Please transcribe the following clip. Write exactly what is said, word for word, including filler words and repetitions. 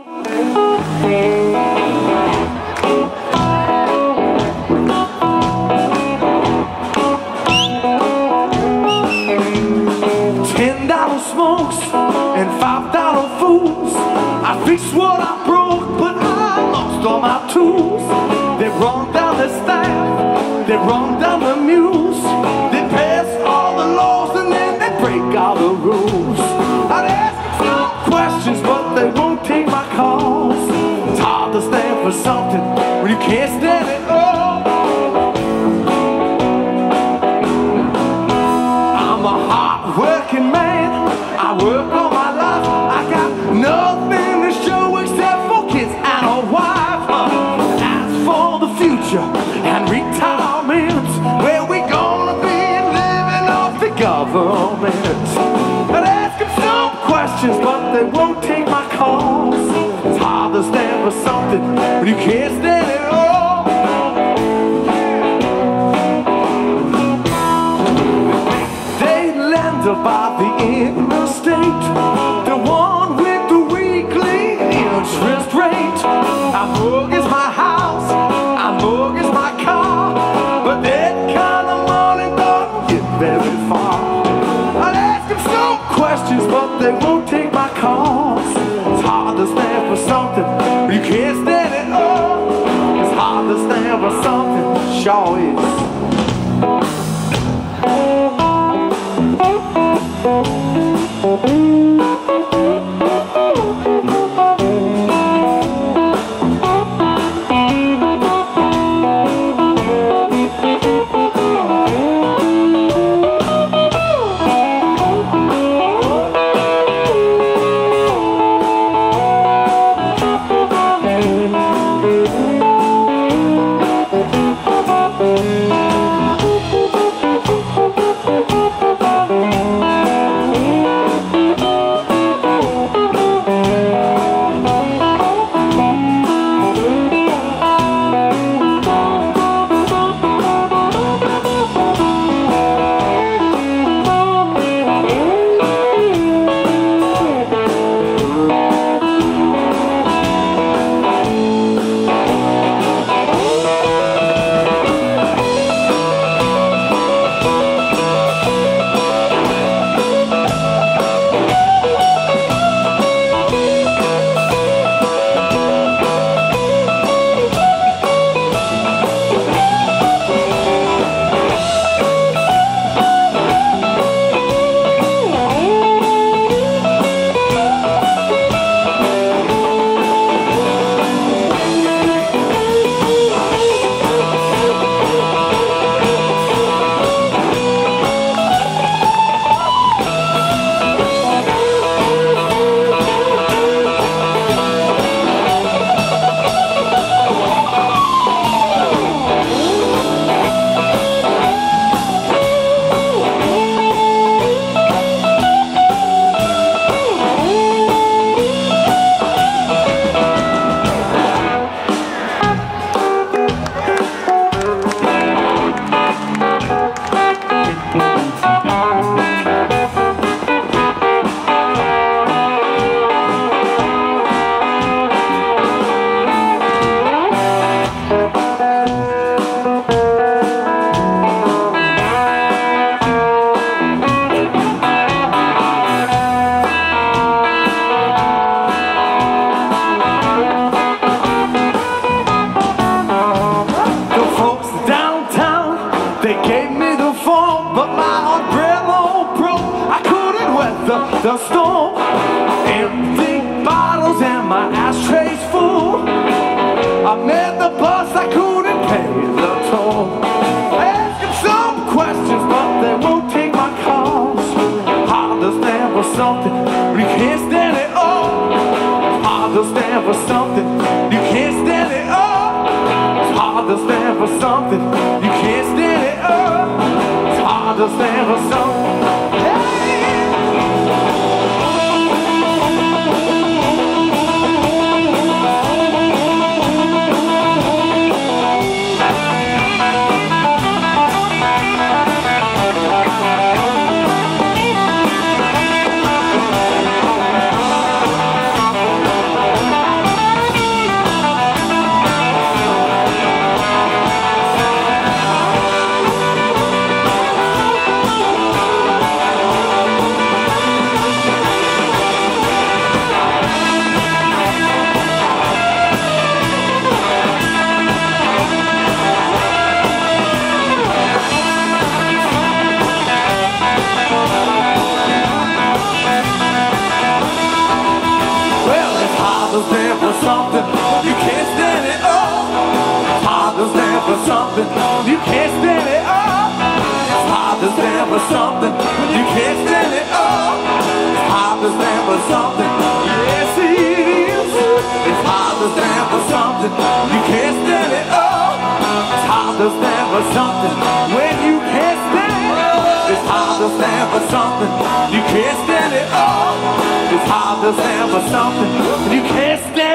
Ten dollar smokes and five dollar fools. I fixed what I broke, but I lost all my tools. They run down the staff, they run down the mules. They pass all the laws and then they break all the rules. I'd ask some questions, but they won't take my calls. It's hard to stand for something when you can't stand it all. I'm a hard-working man, I work all my life. I got nothing to show except for kids and a wife. uh, As for the future and retirement, where we gonna be living off the government? I'd ask them some questions, but they won't take my calls. It's hard to stand for something when you can't stand it all. By the interstate, the one with the weekly interest rate. I mortgage my house, I mortgage my car, but that kind of money don't get very far. I'd ask them some questions, but they won't take my calls. It's hard to stand for something when you can't stand it all. It's hard to stand for something, sure is. The storm, empty bottles and my ashtrays full. I met the bus, I couldn't pay the toll. I asked them some questions, but they won't take my calls. Hard to stand for something, you can't stand it all. Hard to stand for something, you can't stand it all. It's hard to stand for something, you can't stand it all. It's hard to stand for something. Hey! hard to stand for something you can't stand it all. It's hard to stand for something you can't stand it all. It's hard to stand for something you can't stand it all. It's hard to stand for something, yes it is. It's hard to stand for something you can't stand it all. It's hard to stand for something when you can't stand it. It's hard to stand for something you can't stand it all. It's hard to stand for something you can't stand